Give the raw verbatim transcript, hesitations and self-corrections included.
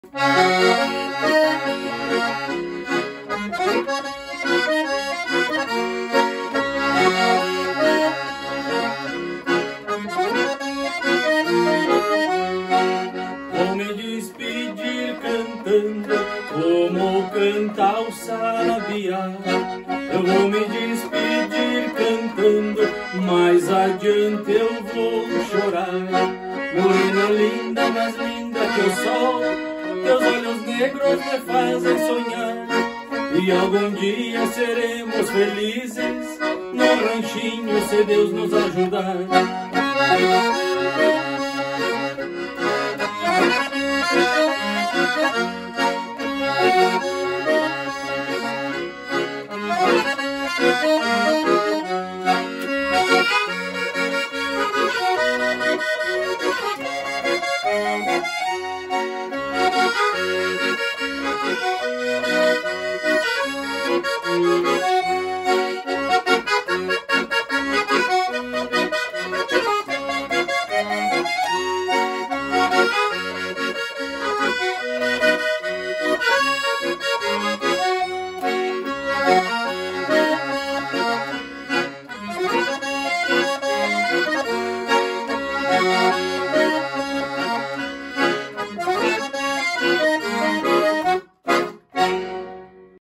Vou me despedir cantando como canta o sabiá. Eu vou me despedir cantando, mais adiante eu vou chorar. Morena linda, mais linda que o sol, teus olhos negros me fazem sonhar. E algum dia seremos felizes no ranchinho, se Deus nos ajudar. Música